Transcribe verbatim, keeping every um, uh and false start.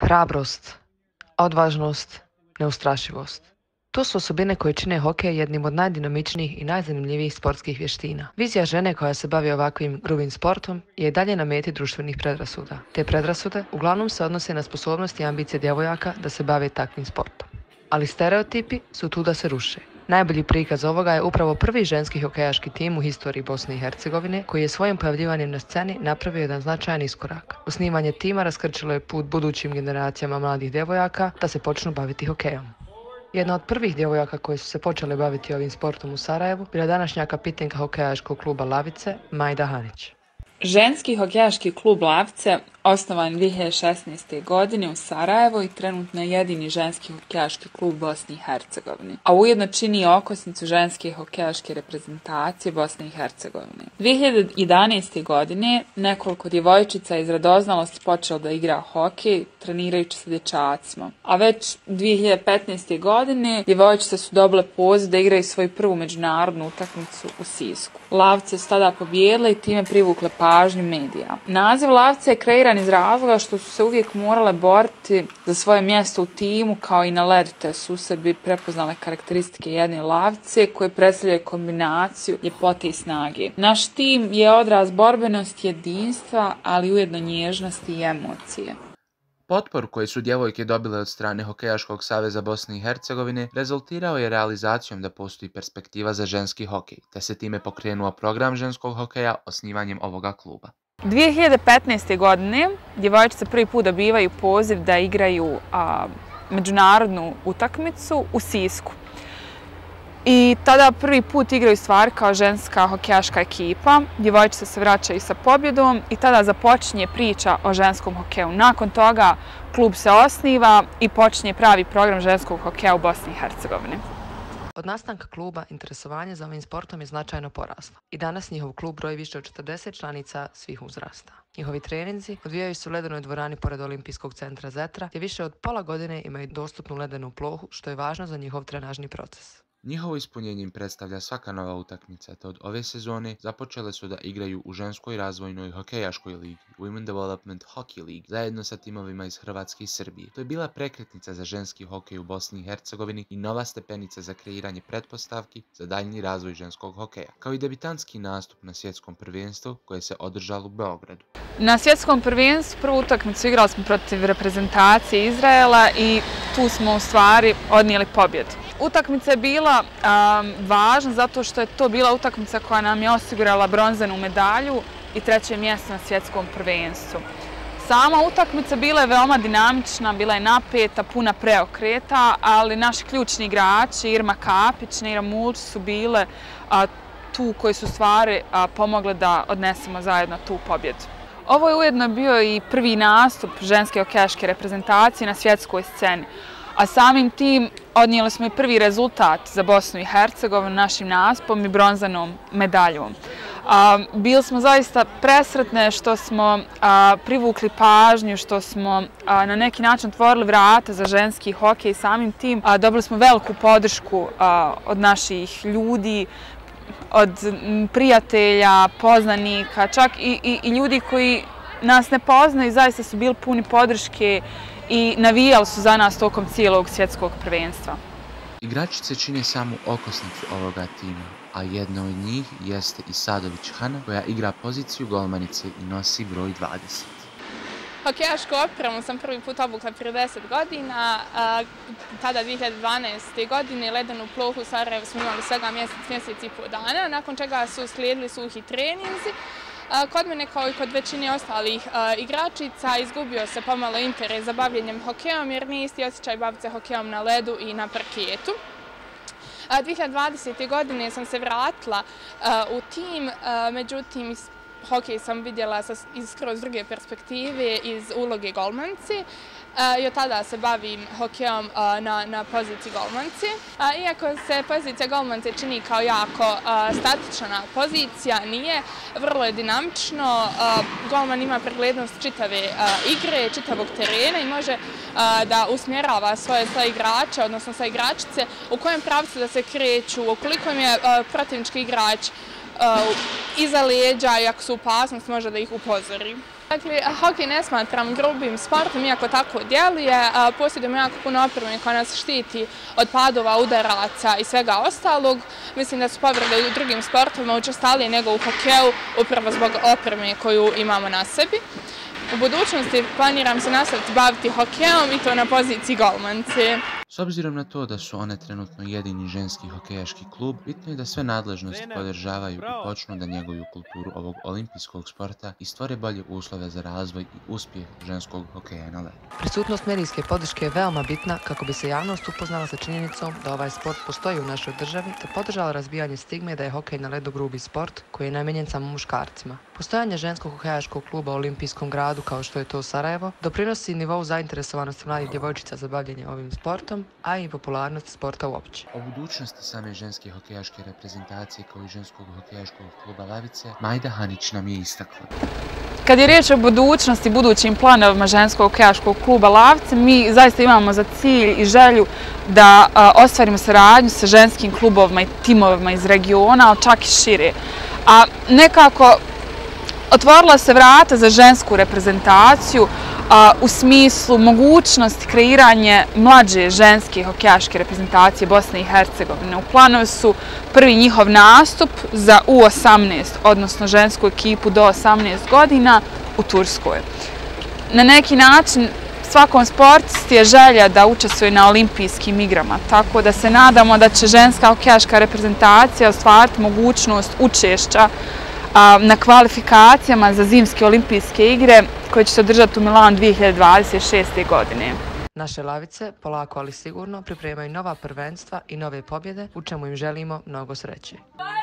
Hrabrost, odvažnost, neustrašivost. To su osobine koje čine hokej jednim od najdinamičnijih i najzanimljivijih sportskih vještina. Vizija žene koja se bavi ovakvim grubim sportom je i dalje na meti društvenih predrasuda. Te predrasude uglavnom se odnose na sposobnost i ambicije djevojaka da se bave takvim sportom. Ali stereotipi su tu da se ruše. Najbolji prikaz ovoga je upravo prvi ženski hokejaški tim u historiji Bosne i Hercegovine, koji je svojim pojavljivanjem na sceni napravio jedan značajan iskorak. Osnivanje tima raskrčilo je put budućim generacijama mladih djevojaka da se počnu baviti hokejom. Jedna od prvih djevojaka koje su se počele baviti ovim sportom u Sarajevu bila današnja kapitenka hokejaškog kluba Lavice, Majda Hanić. Ženski hokejaški klub Lavice osnovan dvije hiljade šesnaeste. godine u Sarajevu i trenutno je jedini ženski hokejaški klub Bosne i Hercegovine, a ujedno čini okosnicu ženske hokejaške reprezentacije Bosne i Hercegovine. dvije hiljade jedanaeste. godine nekoliko djevojčica iz radoznalosti počelo da igra hokej trenirajući sa dječacima, a već dvije hiljade petnaeste. godine djevojčice su dobile poziv da igraju svoju prvu međunarodnu utakmicu u Sisku. Lavice su tada pobijedile i time privukle pažnju medija. Naziv Lavice je kreiran iz razloga što su se uvijek morale boriti za svoje mjesto u timu kao i na ledu, te su u sebi prepoznale karakteristike jedne lavice koje predstavljaju kombinaciju ljepote i snage. Naš tim je odraz borbenosti, jedinstva, ali ujedno nježnosti i emocije. Potporu koju su djevojke dobile od strane Hokejaškog saveza Bosne i Hercegovine rezultirao je realizacijom da postoji perspektiva za ženski hokej, te se time pokrenuo program ženskog hokeja osnivanjem ovoga kluba. dvije hiljade petnaeste. godine djevojčice prvi put dobivaju poziv da igraju a, međunarodnu utakmicu u Sisku. I tada prvi put igraju stvari kao ženska hokejaška ekipa. Djevojčice se vraćaju sa pobjedom i tada započinje priča o ženskom hokeju. Nakon toga klub se osniva i počinje pravi program ženskog hokeja u Bosni i Hercegovini. Od nastanka kluba interesovanje za ovim sportom je značajno poraslo i danas njihov klub broji više od četrdeset članica svih uzrasta. Njihovi treninzi odvijaju se u ledenoj dvorani pored Olimpijskog centra Zetra, gdje više od pola godine imaju dostupnu ledenu plohu, što je važno za njihov trenažni proces. Njihovo ispunjenje im predstavlja svaka nova utakmica, te od ove sezone započele su da igraju u ženskoj razvojnoj hokejaškoj ligi, Women Development Hockey League, zajedno sa timovima iz Hrvatske i Srbije. To je bila prekretnica za ženski hokej u Bosni i Hercegovini i nova stepenica za kreiranje pretpostavki za daljnji razvoj ženskog hokeja, kao i debitanski nastup na svjetskom prvenstvu koje se održalo u Beogradu. Na svjetskom prvenstvu prvu utakmicu igrali smo protiv reprezentacije Izraela i tu smo u stvari odnijeli pobjedu. Utakmica je bila um, važna zato što je to bila utakmica koja nam je osigurala bronzanu medalju i treće mjesto na svjetskom prvenstvu. Sama utakmica bila je veoma dinamična, bila je napeta, puna preokreta, ali naši ključni igrači, Irma Kapić, Neira Mulč, su bile a, tu koji su stvari a, pomogle da odnesemo zajedno tu pobjedu. Ovo je ujedno bio i prvi nastup ženske hokejaške reprezentacije na svjetskoj sceni, a samim tim odnijeli smo i prvi rezultat za Bosnu i Hercegovinu našim nastupom i bronzanom medaljom. A, bili smo zaista presretne što smo a, privukli pažnju, što smo a, na neki način otvorili vrata za ženski hokej i samim tim a, dobili smo veliku podršku a, od naših ljudi, od prijatelja, poznanika, čak i, i, i ljudi koji nas ne poznaju, zaista su bili puni podrške i navijali su za nas tokom cijelog svjetskog prvenstva. Igračice čine samu okosnicu ovoga tima, a jedna od njih jeste i Sadović Hana, koja igra poziciju golmanice i nosi broj dvadeset. Hokejašku opremu sam prvi put obukla prije deset godina, tada dvije hiljade dvanaeste. godine ledenu plohu u Sarajevu smo imali svega mjesec, mjesec i pol dana, nakon čega su slijedili suhi treninzi. Kod mene, kao i kod većine ostalih igračica, izgubio se pomalo interes za bavljenjem hokejom jer nije isti osjećaj baviti se hokejom na ledu i na parketu. dvije hiljade dvadesete. godine sam se vratila u tim, međutim hokej sam vidjela iz skroz druge perspektive, iz uloge golmance. I od tada se bavim hokejom na, na poziciji golmance. Iako se pozicija golmance čini kao jako statična pozicija, nije, vrlo je dinamično. Golman ima preglednost čitave igre, čitavog terena i može da usmjerava svoje, svoje igrače, odnosno svoje igračice, u kojem pravcu da se kreću, ukoliko im je protivnički igrač iza leđa i ako su opasnost može da ih upozori. Dakle, hokej ne smatram grubim sportom, iako tako djeluje. Posjedujemo jako puno opreme koja nas štiti od padova, udaraca i svega ostalog. Mislim da su povrede u drugim sportovima učestalije nego u hokeju, upravo zbog opreme koju imamo na sebi. U budućnosti planiram se nastaviti baviti hokejom i to na poziciji golmance. S obzirom na to da su one trenutno jedini ženski hokejaški klub, bitno je da sve nadležnosti podržavaju i počnu da njeguju kulturu ovog olimpijskog sporta i stvore bolje uslove za razvoj i uspjeh ženskog hokeja na ledu. Prisutnost medijske podrške je veoma bitna kako bi se javnost upoznala sa činjenicom da ovaj sport postoji u našoj državi te podržala razbijanje stigme da je hokej na ledu grubi sport koji je namijenjen samo muškarcima. Postojanje ženskog hokejaškog kluba u olimpijskom gradu kao što je to Sarajevo doprinosi nivou zainteresovanosti mladih djevojčica za bavljenje ovim sportom, a i popularnosti sporta uopće. O budućnosti same ženske hokejaške reprezentacije kao i ženskog hokejaškog kluba Lavice, Majda Hanić nam je istakla. Kad je riječ o budućnosti, budućim planovima ženskog hokejaškog kluba Lavice, mi zaista imamo za cilj i želju da a, ostvarimo saradnju sa ženskim klubovima i timovima iz regiona, ali čak i šire. A nekako otvorila se vrata za žensku reprezentaciju a, u smislu mogućnosti kreiranje mlađe ženske hokejaške reprezentacije Bosne i Hercegovine. U planu su prvi njihov nastup za U osamnaest, odnosno žensku ekipu do osamnaest godina u Turskoj. Na neki način svakom sportisti je želja da učestvuje na olimpijskim igrama, tako da se nadamo da će ženska hokejaška reprezentacija ostvariti mogućnost učešća na kvalifikacijama za zimske olimpijske igre koje će se održati u Milanu dvije hiljade dvadeset šeste. godine. Naše Lavice, polako ali sigurno, pripremaju nova prvenstva i nove pobjede, u čemu im želimo mnogo sreće.